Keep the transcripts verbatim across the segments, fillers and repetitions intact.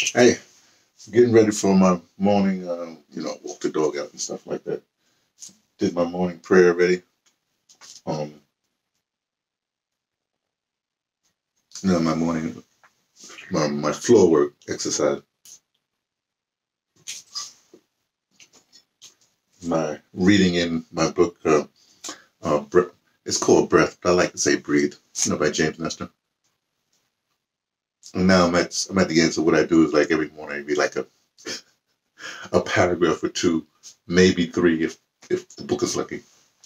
Hey, getting ready for my morning, um, you know, walk the dog out and stuff like that. Did my morning prayer already. Um, you know, my morning, my, my floor work exercise, my reading in my book, uh, uh, it's called Breath, but I like to say Breathe, you know, by James Nestor. And now I'm at, I'm at the end, so what I do is like every morning I read like a, a paragraph or two, maybe three if, if the book is lucky.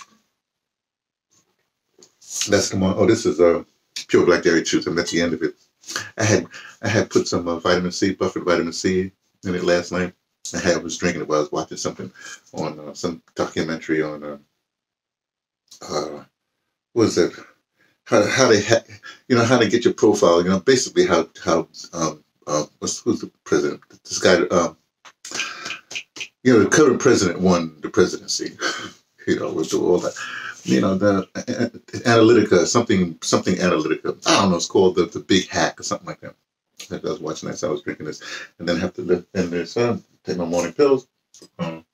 That's the one. Oh, this is uh, Pure Black Dairy Truth, and that's the end of it. I had I had put some uh, vitamin C, buffered vitamin C in it last night. I had was drinking it while I was watching something on uh, some documentary on uh, uh, what is it? How how they ha- you know how they get your profile. You know basically how how um uh, what's who's the president? This guy um you know the current president won the presidency. You know with all that. You know the uh, Analytica, something something Analytica. I don't know. It's called the the Big Hack or something like that. I was watching that, so I was drinking this, and then have to live in this. Uh, take my morning pills. Um,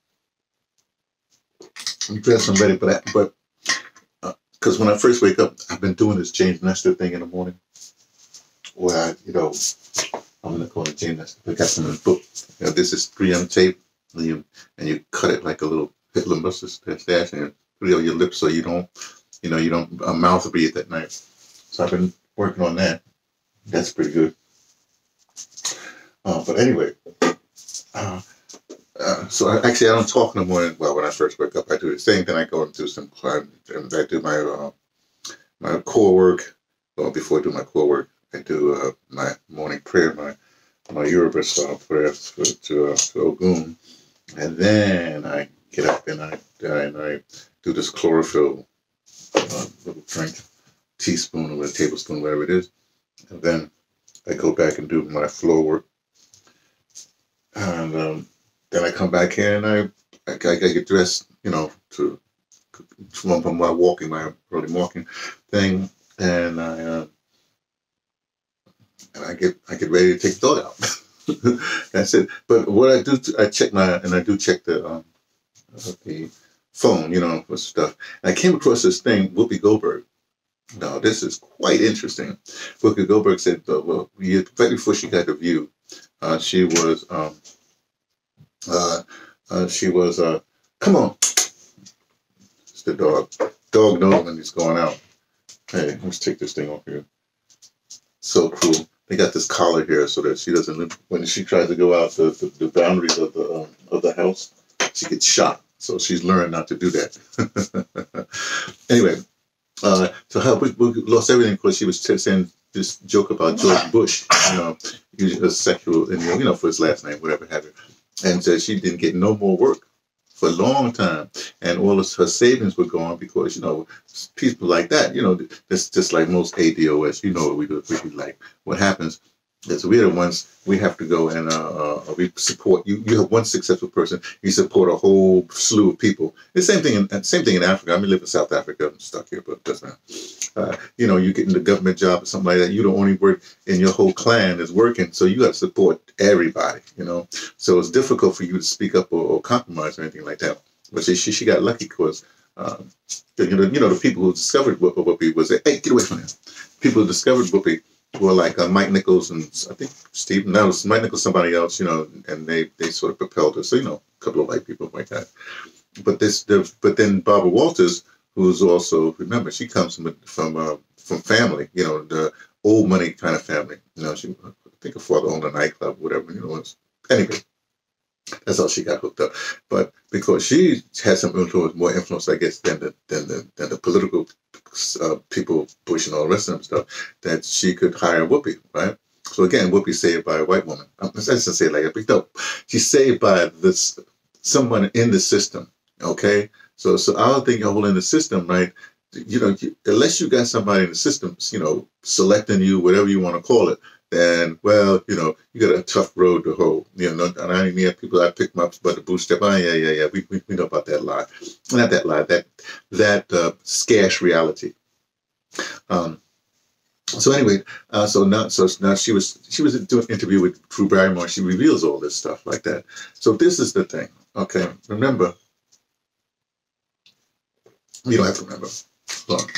I'm dressed and ready for that, but because uh, when I first wake up, I've been doing this James Nestor thing in the morning, where I, you know, I'm gonna call it James Nestor. I got some in the book. You know, this is three M tape, and you and you cut it like a little Hitler mustache, and put it on your lips so you don't, you know, you don't uh, mouth breathe at night. So I've been working on that. That's pretty good. Uh, but anyway, uh, uh, so I, actually I don't talk in the morning. Well, when I first wake up, I do the same thing. I go and do some, and I do my uh, my core work. Well, before I do my core work, I do uh, my morning prayer, my my Yoruba style prayer for, to uh, to Ogun, and then I get up and I and I do this chlorophyll uh, little drink, teaspoon or a tablespoon, whatever it is, and then I go back and do my floor work. And um, then I come back here and I, I, I get dressed, you know, to, to from my walking, my early walking thing, and I uh, and I get I get ready to take the dog out. That's it. But what I do, I check my and I do check the um, the phone, you know, for stuff. And I came across this thing, Whoopi Goldberg. Now this is quite interesting. Whoopi Goldberg said, uh, well, right before she got the View. Uh, she was, um, uh, uh, she was, uh, come on. It's the dog. Dog knows when he's going out. Hey, let's take this thing off here. So cool. They got this collar here so that she doesn't live, when she tries to go out the, the, the boundaries of the, um, of the house, she gets shot. So she's learned not to do that. Anyway, uh, so how we, we lost everything because she was t- saying, this joke about George Bush, you know, using a sexual, and, you know, for his last name, whatever have you, and so she didn't get no more work for a long time, and all of her savings were gone because, you know, people like that, you know, it's just like most A D O S, you know, what we do, we like. What happens is we're the ones, we have to go and uh, uh, we support you. You have one successful person, you support a whole slew of people. The same thing in same thing in Africa. I mean, I live in South Africa. I'm stuck here, but it doesn't matter. Uh, you know, you get in the government job or something like that. You don't only work, and your whole clan is working, so you got to support everybody. You know, so it's difficult for you to speak up or, or compromise or anything like that. But she she, she got lucky because um, you know you know the people who discovered Whoopi was hey, get away from him. People who discovered Whoopi were like uh, Mike Nichols and I think Steve. Now it's Mike Nichols, somebody else. You know, and they they sort of propelled her. So you know, a couple of white people like that. But this the but then Barbara Walters, who's also, remember, she comes from from uh, from family, you know, the old money kind of family. You know, she, I think her father owned a nightclub, whatever, you know. Anyway, that's how she got hooked up. But because she had some influence, more influence, I guess, than the than the than the political uh, people, Bush and all the rest of them stuff, that she could hire Whoopi, right? So again, Whoopi saved by a white woman. I shouldn't say it like that, but no, she's saved by this someone in the system. Okay, so so I don't think you're holding the system, right? You know, you, unless you got somebody in the system, you know, selecting you, whatever you want to call it, then, well, you know, you got a tough road to hoe. You know, and I mean, people I pick them up by the bootstrap. Oh, yeah, yeah, yeah. We, we we know about that lie, not that lie, that that uh, scarce reality. Um, So anyway, uh, so now, so now she was she was doing an interview with Drew Barrymore. She reveals all this stuff like that. So this is the thing. Okay, remember, you don't have to remember. Look,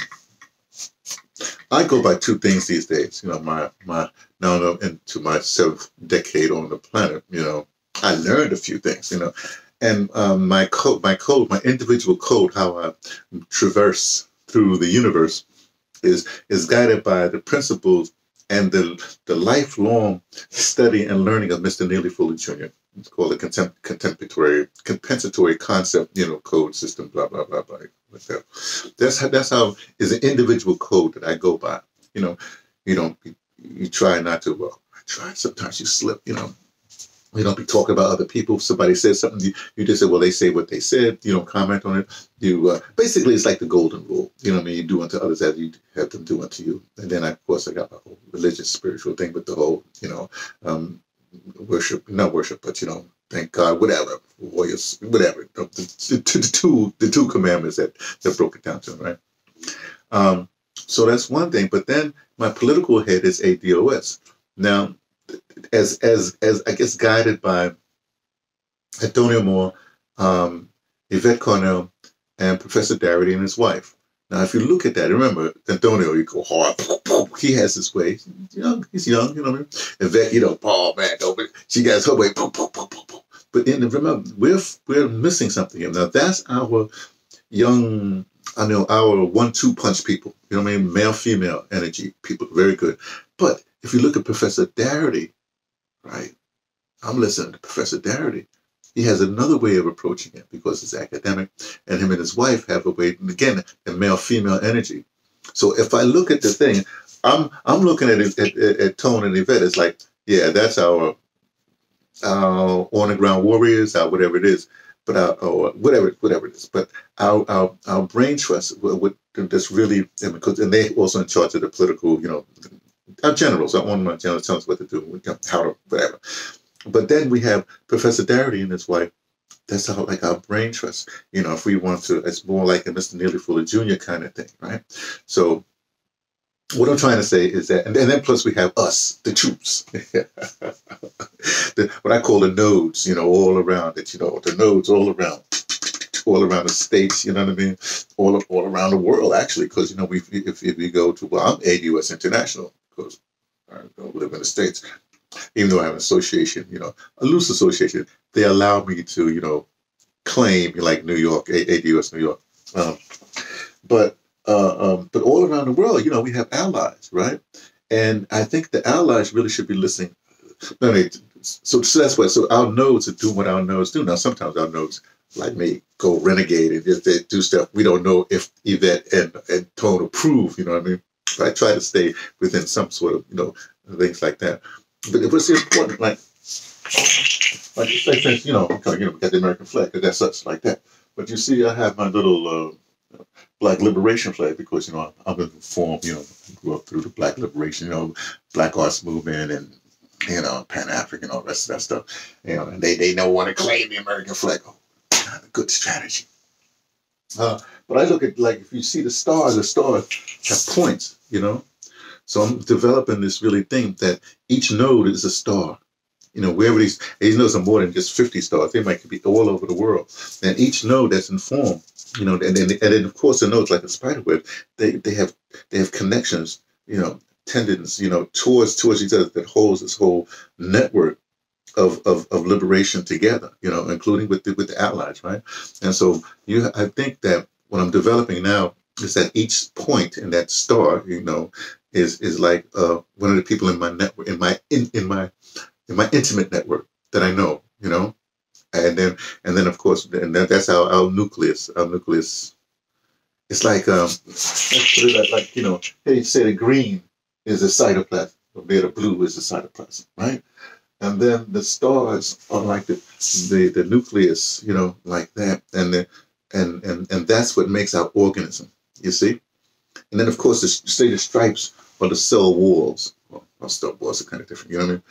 I go by two things these days. You know, my my now I'm into my seventh decade on the planet. You know, I learned a few things. You know, and um, my code, my code, my individual code, how I traverse through the universe is is guided by the principles and the the lifelong study and learning of Mister Neely Fuller Junior It's called the contem- contemporary compensatory concept, you know, code system, blah blah blah blah. Like that. That's how that's how is an individual code that I go by. You know, you don't you, you try not to. Well, I try. Sometimes you slip. You know, you don't be talking about other people. If somebody says something, you, you just say, well, they say what they said. You don't comment on it. You uh, basically, it's like the golden rule. You know what I mean? You do unto others as you have them do unto you. And then, of course, I got my whole religious, spiritual thing with the whole, you know, um, worship, not worship, but, you know, thank God, whatever, warriors, whatever. The, the, the, the two the two commandments that, that broke it down to, right? Um, so that's one thing. But then my political head is A D O S. Now, as as as I guess guided by Antonio Moore, um, Yvette Cornell, and Professor Darity and his wife. Now, if you look at that, remember Antonio, you go hard. He has his way. He's young, he's young, you know what I mean? Yvette, you know, Paul, man, over. She got her way. But then remember, we're we're missing something here. Now that's our young, I know, our one-two punch people. You know what I mean? Male, female energy people, very good. But if you look at Professor Darity, right? I'm listening to Professor Darity. He has another way of approaching it because it's academic, and him and his wife have a way. And again, the male-female energy. So if I look at the thing, I'm I'm looking at it at, at, at Tone and Yvette. It's like, yeah, that's our our on the ground warriors, our whatever it is, but our or whatever whatever it is. But our our, our brain trust, what that's really, and because and they also in charge of the political, you know. Our generals, our own generals tell us what to do, how to, whatever. But then we have Professor Darity and his wife. That's how, like, our brain trust. You know, if we want to, it's more like a Mister Neely Fuller Junior kind of thing, right? So what I'm trying to say is that, and then plus we have us, the troops, the, what I call the nodes, you know, all around it, you know, the nodes all around. All around the states, you know what I mean? All all around the world, actually, because, you know, we if, if we go to, well, I'm A U S International, because I don't live in the States, even though I have an association, you know, a loose association, they allow me to, you know, claim, like New York, A D U S New York. Um, but, uh, um, but all around the world, you know, we have allies, right? And I think the allies really should be listening. I mean, so, so that's what, so our nodes are doing what our nodes do. Now, sometimes our nodes, like me, go renegade and just they do stuff we don't know if Yvette and, and Tone approve, you know what I mean? But I try to stay within some sort of, you know, things like that. But it was important, like, like, like since, you know, you know, we got the American flag, that's such like that. But you see, I have my little uh, Black Liberation flag because, you know, I'm informed, you know, grew up through the Black Liberation, you know, Black Arts Movement and, you know, Pan-African, all the rest of that stuff. You know, and they, they don't want to claim the American flag. Oh, not a good strategy. Uh, but I look at, like, if you see the stars, the stars have points, you know? So I'm developing this really thing that each node is a star. You know, wherever these, these nodes are more than just fifty stars. They might be all over the world. And each node that's informed, you know, and then, and then of course the nodes like a spider web, they, they have they have connections, you know, tendons, you know, towards towards each other that holds this whole network of, of, of liberation together, you know, including with the, with the allies, right? And so you, I think that what I'm developing now is that each point in that star, you know, is is like uh, one of the people in my network, in my in, in my in my intimate network that I know, you know, and then and then of course, and that, that's our, our nucleus. Our nucleus. It's like um, let's put it like, like you know, hey, say the green is the cytoplasm, or the blue is the cytoplasm, right? And then the stars are like the the, the nucleus, you know, like that, and the and and and that's what makes our organism. You see, and then of course, the, say the stripes or the cell walls. Well, our cell walls are kind of different, you know what I mean?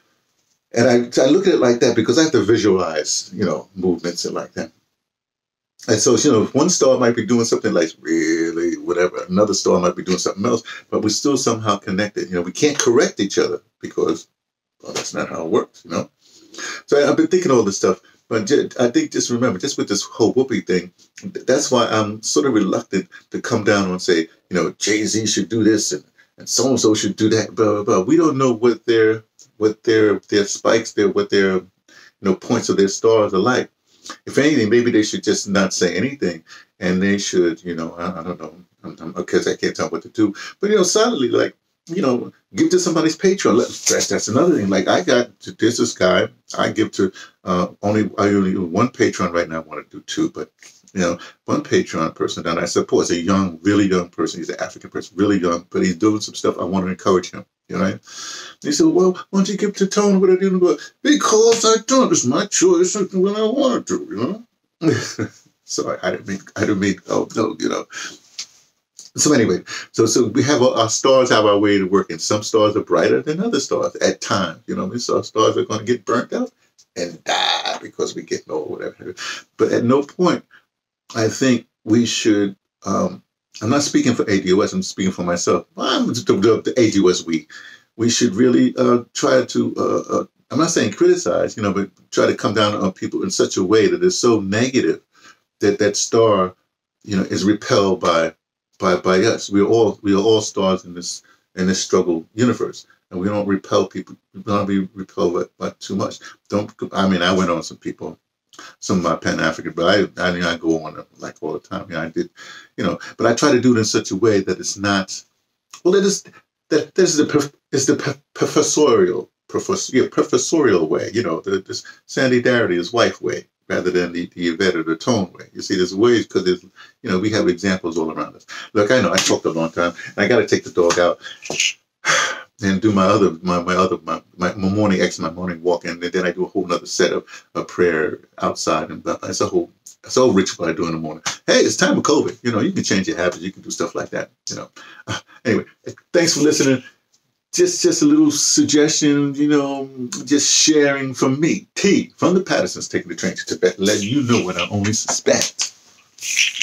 And I, I look at it like that because I have to visualize, you know, movements and like that. And so, you know, one star might be doing something like really whatever. Another star might be doing something else, but we're still somehow connected. You know, we can't correct each other because, well, that's not how it works, you know? So I, I've been thinking all this stuff, but ju- I think just remember, just with this whole Whoopi thing, th- that's why I'm sort of reluctant to come down and say, you know, Jay-Z should do this and, and so-and-so should do that, blah, blah, blah. We don't know what their, what their, their spikes, their, what their, you know, points of their stars are like. If anything, maybe they should just not say anything, and they should, you know, I, I don't know, because I can't tell what to do. But you know, silently, like, you know, give to somebody's Patreon. That's that's another thing. Like I got there's this guy I give to uh, only I only do one Patreon right now. I want to do two, but you know, one Patreon person that I support is a young, really young person. He's an African person, really young, but he's doing some stuff. I want to encourage him. You know, right? He said, "Well, why don't you give to Tone what I didn't go? Because I don't. It's my choice. When I want to, you know." So I, I didn't mean. I didn't mean. Oh no, you know. So anyway, so so we have our, our stars have our way to work, and some stars are brighter than other stars at times. You know, I mean, some stars are going to get burnt out and die because we get old, whatever. But at no point, I think we should. Um, I'm not speaking for A D O S. I'm speaking for myself. I'm the, the, the A D O S. We we should really uh, try to. Uh, uh, I'm not saying criticize, you know, but try to come down on people in such a way that is so negative that that star, you know, is repelled by by by us. We are all we are all stars in this in this struggle universe, and we don't repel people. We don't be repelled by, by too much. Don't. I mean, I went on some people. Some of my Pan African, but I, I mean, I go on like all the time. Yeah, I did, you know, but I try to do it in such a way that it's not. Well, it is that this is the is the professorial, professor, yeah, professorial way. You know, the this Sandy Darity, his wife way, rather than the the Yvette or the Tone way. You see, there's ways because there's, you know, we have examples all around us. Look, I know I talked a long time, and I got to take the dog out. And do my other my my other my, my morning ex my morning walk, and then I do a whole nother set of a prayer outside, and it's a whole it's a whole ritual I do in the morning. Hey, it's time of COVID, you know. You can change your habits, you can do stuff like that, you know. Uh, anyway, thanks for listening. Just just a little suggestion, you know, just sharing from me, T from the Pattersons, taking the train to Tibet, letting you know what I only suspect.